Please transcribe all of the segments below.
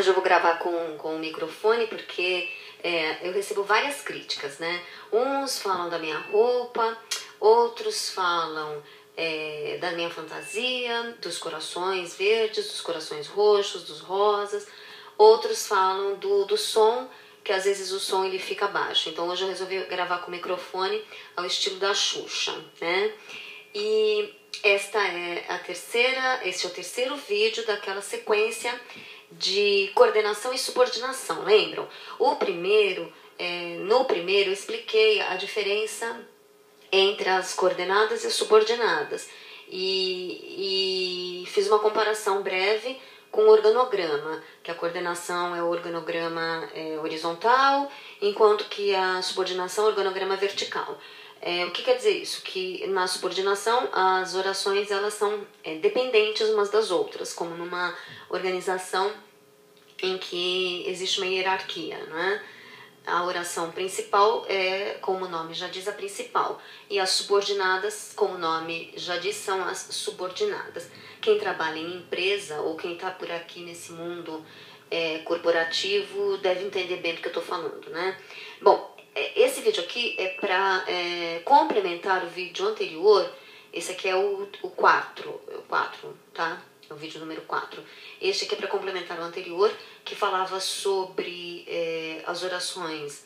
Hoje eu vou gravar com o microfone porque eu recebo várias críticas, né? Uns falam da minha roupa, outros falam da minha fantasia, dos corações verdes, dos corações roxos, dos rosas. Outros falam do som, que às vezes o som ele fica baixo. Então hoje eu resolvi gravar com o microfone ao estilo da Xuxa, né? E este é o terceiro vídeo daquela sequência de coordenação e subordinação, lembram? No primeiro eu expliquei a diferença entre as coordenadas e as subordinadas e fiz uma comparação breve com o organograma, que a coordenação é o organograma horizontal, enquanto que a subordinação é o organograma vertical. O que quer dizer isso? Que na subordinação as orações elas são dependentes umas das outras, como numa organização em que existe uma hierarquia, não é? A oração principal é, como o nome já diz, a principal. E as subordinadas, como o nome já diz, são as subordinadas. Quem trabalha em empresa ou quem está por aqui nesse mundo corporativo deve entender bem do que eu estou falando, né? Bom, esse vídeo aqui é para complementar o vídeo anterior. Esse aqui é o 4, tá? É o vídeo número 4. Este aqui é para complementar o anterior, que falava sobre as orações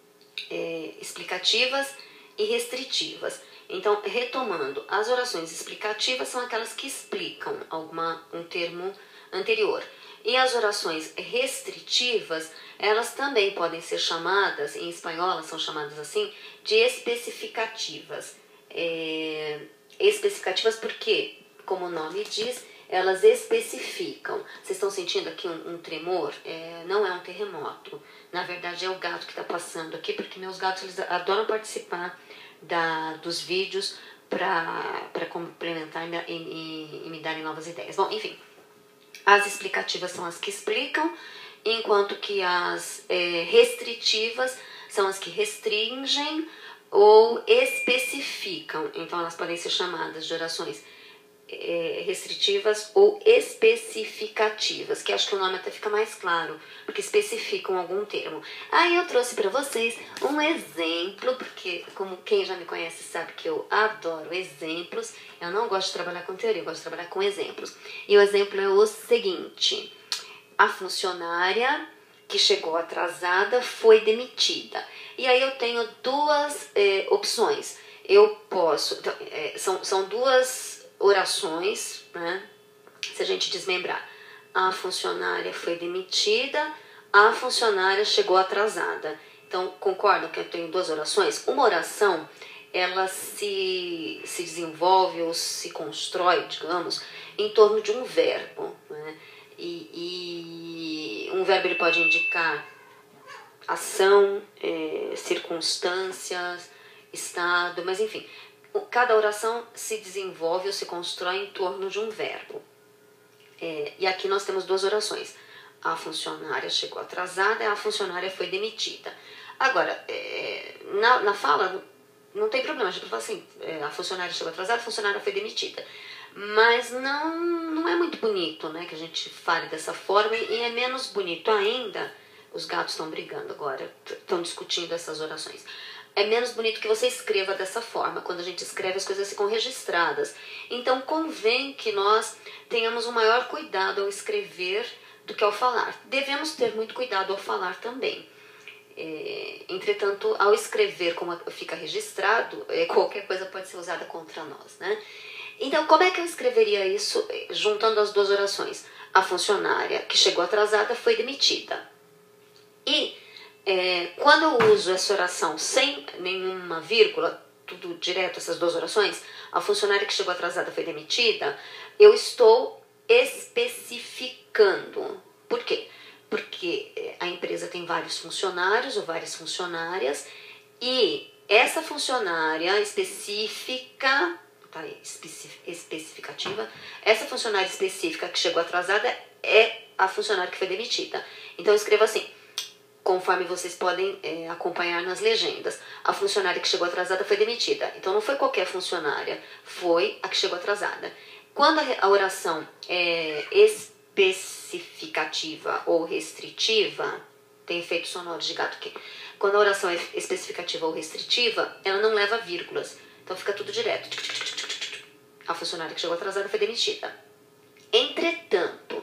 explicativas e restritivas. Então, retomando, as orações explicativas são aquelas que explicam um termo anterior. E as orações restritivas, elas também podem ser chamadas, em espanhol elas são chamadas assim, de especificativas. Especificativas porque, como o nome diz, elas especificam. Vocês estão sentindo aqui um tremor? Não é um terremoto. Na verdade é o gato que está passando aqui, porque meus gatos eles adoram participar dos vídeos para complementar e me darem novas ideias. Bom, enfim, as explicativas são as que explicam, enquanto que as restritivas são as que restringem ou especificam. Então elas podem ser chamadas de orações restritivas ou especificativas, que acho que o nome até fica mais claro, porque especificam algum termo. Aí eu trouxe para vocês um exemplo, porque como quem já me conhece sabe que eu adoro exemplos. Eu não gosto de trabalhar com teoria, eu gosto de trabalhar com exemplos. E o exemplo é o seguinte: a funcionária que chegou atrasada foi demitida. E aí eu tenho duas opções. Eu posso... são duas orações, né? Se a gente desmembrar, a funcionária foi demitida, a funcionária chegou atrasada. Então, concordam que eu tenho duas orações? Uma oração, ela se desenvolve ou se constrói, digamos, em torno de um verbo, né? E um verbo ele pode indicar ação, circunstâncias, estado, mas enfim, cada oração se desenvolve ou se constrói em torno de um verbo. E aqui nós temos duas orações. A funcionária chegou atrasada e a funcionária foi demitida. Agora, na fala, não tem problema, a gente fala assim, a funcionária chegou atrasada, a funcionária foi demitida. Mas não é muito bonito, né, que a gente fale dessa forma, e é menos bonito ainda. Os gatos estão brigando agora, estão discutindo essas orações. É menos bonito que você escreva dessa forma. Quando a gente escreve, as coisas ficam registradas. Então, convém que nós tenhamos um maior cuidado ao escrever do que ao falar. Devemos ter muito cuidado ao falar também. Entretanto, ao escrever, como fica registrado, qualquer coisa pode ser usada contra nós, né? Então, como é que eu escreveria isso juntando as duas orações? A funcionária que chegou atrasada foi demitida. E quando eu uso essa oração sem nenhuma vírgula, tudo direto, essas duas orações, a funcionária que chegou atrasada foi demitida, eu estou especificando. Por quê? Porque a empresa tem vários funcionários ou várias funcionárias, e essa funcionária específica, especificativa, essa funcionária específica que chegou atrasada é a funcionária que foi demitida. Então eu escrevo assim, conforme vocês podem acompanhar nas legendas. A funcionária que chegou atrasada foi demitida. Então não foi qualquer funcionária, foi a que chegou atrasada. Quando a oração é especificativa ou restritiva, tem efeitos sonoros de gato aqui. Quando a oração é especificativa ou restritiva, ela não leva vírgulas. Então fica tudo direto. A funcionária que chegou atrasada foi demitida. Entretanto,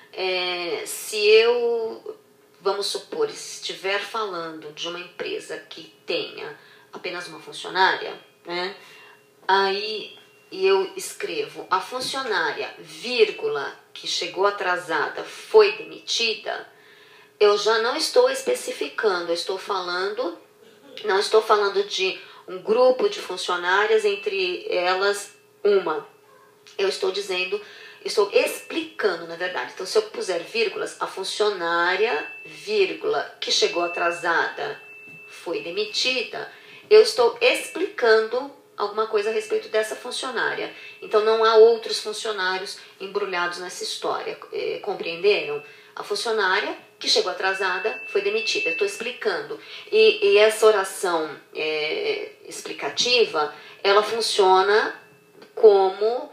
se eu, vamos supor, estiver falando de uma empresa que tenha apenas uma funcionária, né? Aí eu escrevo a funcionária, vírgula, que chegou atrasada, foi demitida, eu já não estou especificando, não estou falando de um grupo de funcionárias, entre elas uma. Eu estou explicando, na verdade. Então, se eu puser vírgulas, a funcionária, vírgula, que chegou atrasada, foi demitida, eu estou explicando alguma coisa a respeito dessa funcionária. Então, não há outros funcionários embrulhados nessa história. Compreenderam? A funcionária que chegou atrasada foi demitida. Eu estou explicando. E essa oração explicativa, ela funciona como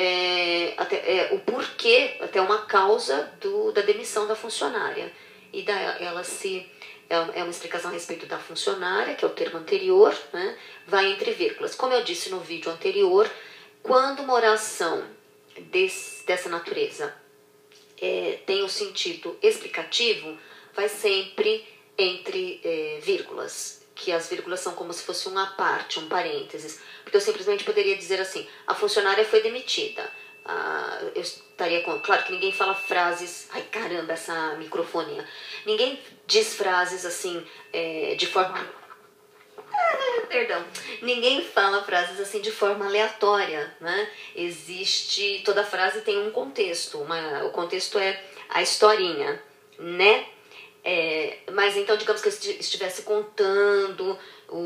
o porquê, até uma causa da demissão da funcionária. E é uma explicação a respeito da funcionária, que é o termo anterior, né? Vai entre vírgulas. Como eu disse no vídeo anterior, quando uma oração dessa natureza tem o sentido explicativo, vai sempre entre vírgulas, que as vírgulas são como se fosse uma parte, um parênteses. Porque eu simplesmente poderia dizer assim, a funcionária foi demitida. Eu estaria com... Claro que ninguém fala frases... Ai, caramba, essa microfonia. Ninguém diz frases assim, de forma... Perdão. Ninguém fala frases assim de forma aleatória, né? Toda frase tem um contexto. O contexto é a historinha, né? Mas então, digamos que eu estivesse contando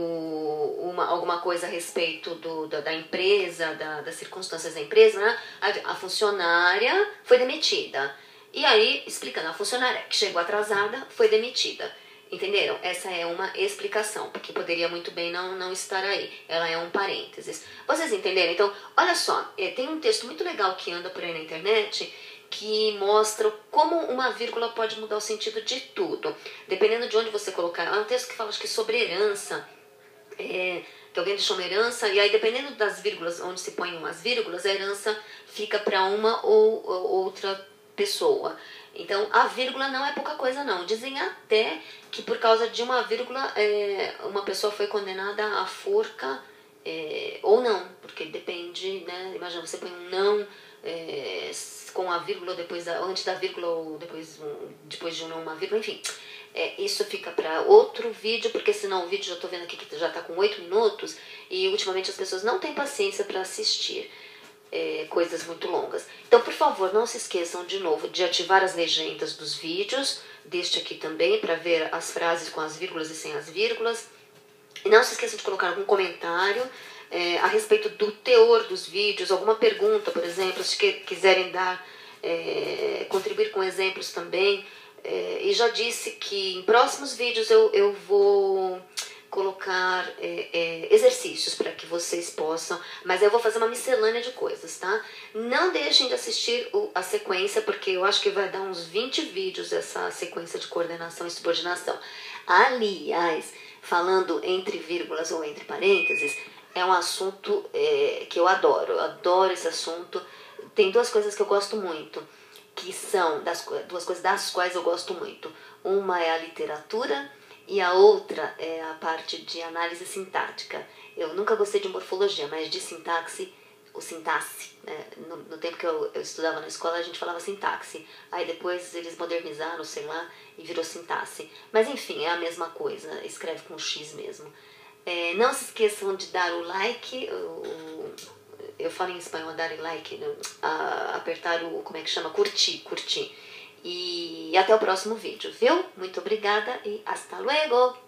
alguma coisa a respeito da empresa, das circunstâncias da empresa, né? A funcionária foi demitida. E aí, explicando, a funcionária que chegou atrasada foi demitida. Entenderam? Essa é uma explicação, porque poderia muito bem não estar aí. Ela é um parênteses. Vocês entenderam? Então, olha só, tem um texto muito legal que anda por aí na internet que mostra como uma vírgula pode mudar o sentido de tudo. Dependendo de onde você colocar. É um texto que fala, acho que sobre herança. Que alguém deixou uma herança, e aí dependendo das vírgulas, onde se põem umas vírgulas, a herança fica para uma ou outra pessoa. Então, a vírgula não é pouca coisa, não. Dizem até que por causa de uma vírgula, uma pessoa foi condenada à forca, ou não, porque depende, né? Imagina, você põe um não com a vírgula antes da vírgula, ou depois de um não, uma vírgula, enfim. Isso fica para outro vídeo, porque senão o vídeo, já estou vendo aqui que já está com 8 minutos, e ultimamente as pessoas não têm paciência para assistir coisas muito longas. Então, por favor, não se esqueçam de novo de ativar as legendas dos vídeos, deste aqui também, para ver as frases com as vírgulas e sem as vírgulas. E não se esqueçam de colocar algum comentário a respeito do teor dos vídeos, alguma pergunta, por exemplo, se quiserem contribuir com exemplos também. E já disse que em próximos vídeos eu vou colocar exercícios para que vocês possam, mas eu vou fazer uma miscelânea de coisas, tá? Não deixem de assistir a sequência, porque eu acho que vai dar uns 20 vídeos essa sequência de coordenação e subordinação. Aliás, falando entre vírgulas ou entre parênteses, é um assunto que eu adoro esse assunto. Tem duas coisas que eu gosto muito, que são duas coisas das quais eu gosto muito. Uma é a literatura e a outra é a parte de análise sintática. Eu nunca gostei de morfologia, mas de sintaxe, né? No tempo que eu estudava na escola, a gente falava sintaxe. Aí depois eles modernizaram, sei lá, e virou sintaxe. Mas enfim, é a mesma coisa, escreve com X mesmo. Não se esqueçam de dar o like, eu falo em espanhol, dar like, apertar como é que chama? Curtir. E até o próximo vídeo, viu? Muito obrigada e hasta luego!